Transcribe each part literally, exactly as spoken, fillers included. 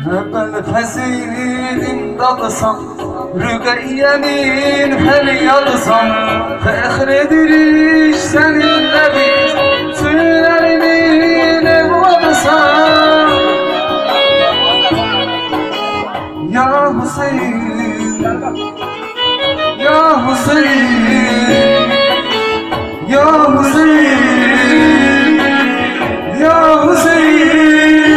Hemen fezilin dalsam, Rüqeyye'nin feryadısan, fəxredir iş seninle biz, tüylerinin evladısan. Ya Hüseyin, Ya Hüseyin, Ya Hüseyin, Ya Hüseyin.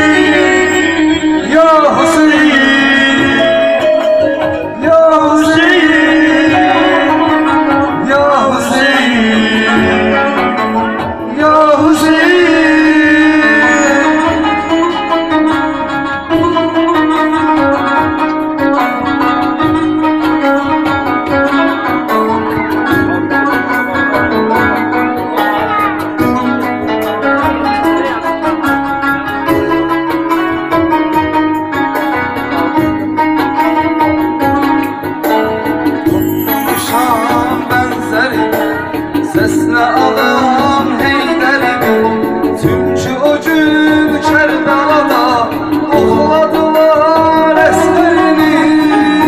Sesle alım Heyder'imi, tümcü o gün Kerbela'da okladılar esmerini.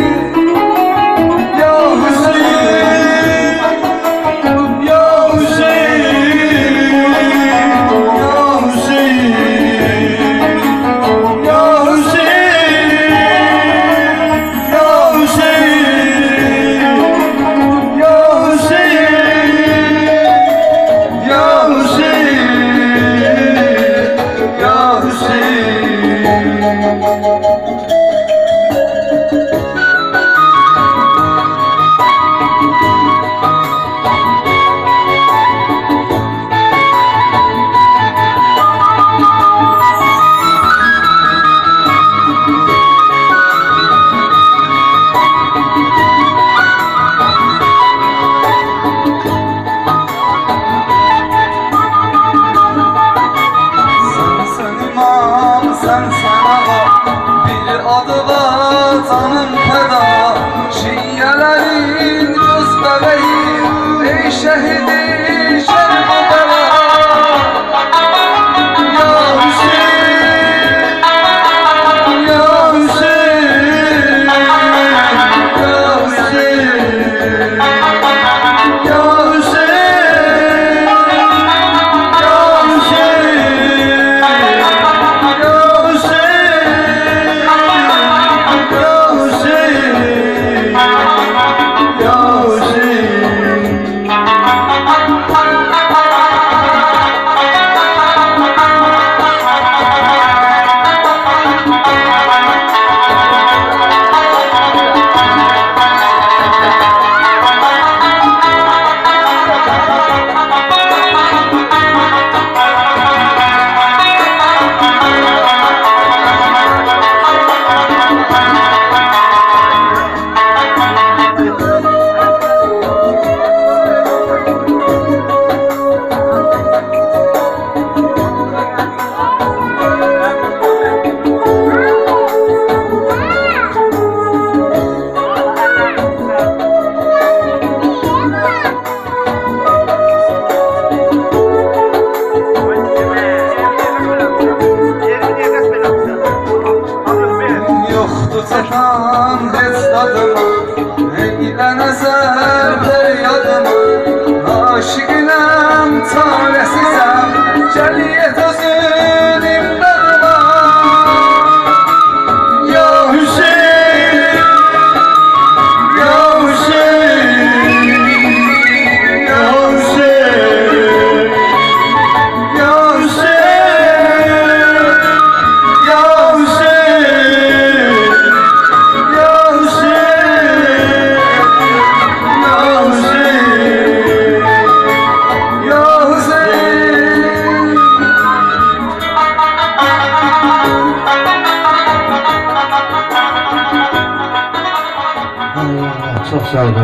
Ya Hüseyin, Ya Hüseyin, Ya Hüseyin, Ya Hüseyin, Ya Hüseyin, Ya Hüseyin. Sen sana bir adı var canım feda, Şiiyelerin göz bebeği, ey şehidi Kerbela. Ya Hüseyin, Ya Hüseyin, Ya Hüseyin, Ya Hüseyin. Çatan heç dadıma, eylənəzər feryadıma, aşiqinəm, çarəsizəm, gəliyyət özün imdadıma. Ya Hüseyin, Ya Hüseyin, Ya Hüseyin, Ya Hüseyin, Ya Hüseyin. Çok sağ olun.